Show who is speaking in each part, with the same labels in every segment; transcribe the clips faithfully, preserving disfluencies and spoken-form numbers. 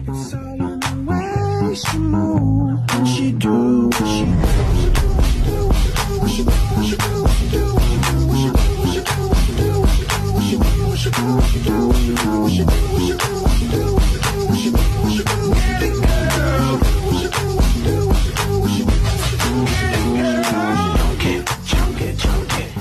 Speaker 1: It's all in the way she moves, and she do what she what she do, what she do, what she do, what she do, what she do, what she do, what she do, what she do, what she do, what she do, what she do, what she do, what she do, what she do, what she do, what she do, what she do, get it, girl. What she do, what she do, what she do, what she do, get it, girl. Chunk it, chunk it, chunk it.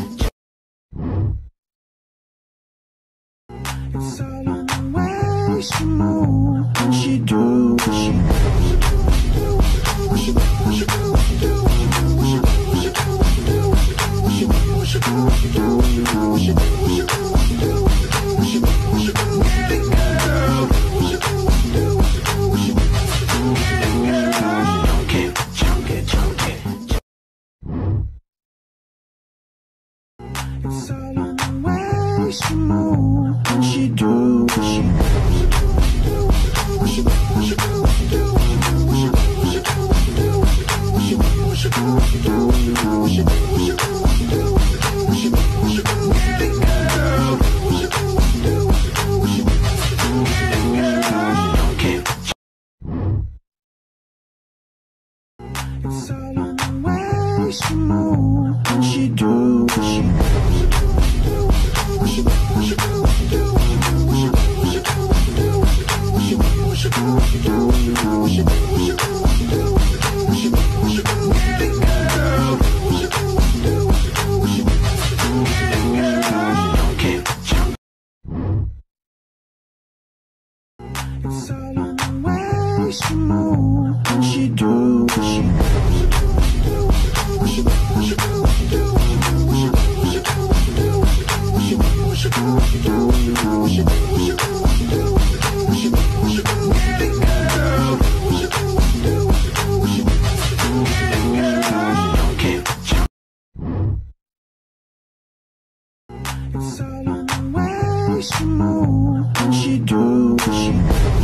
Speaker 1: It's all in the way she moves, and she do what she do, what she do, what she do, what she do, what she do, what she do, what she do, what she do, what she do, what she do, what she do, what she do, what she do, what she do, what she do, what she do, what she do, what she do, get it, girl. What she do, what she do, what she do, what she do, get it, girl. Chunk it, chunk it, chunk it. It's all in the way she moves, and she do what she do, what she do, what she do, what she do, what she do, what she do, what she do, what she do, what she do, what she do, what she do, what she do, what she do, what she do, what she do, what she do, what she do, get it, girl. What she do, what she do, what she do, what she do, get it, girl. Chunk it. It's all in the way she moves, and she do what she do, what she do, what she do, what she do, what she do, what she do, what she do, what she do, what she do, what she do, what she do, what she do, what she do, what she do, what she do, what she do, what she do, what she do, get it, girl. What she do, what she do, what she do, what she do, get it, girl. Chunk it, chunk. It's all in the way she moves, and she do what she do, what she do, what she do, what she do, what she do, what she do, what she do, what she do, what she do, what she do, what she do, what she do, what she do, what she do, what she do, what she do, what she do, what she do, get it, girl. What she do, what she do, what she do, what she do, get it, girl. Chunk it, chunk. It's all in the way she moves, and she do what she do.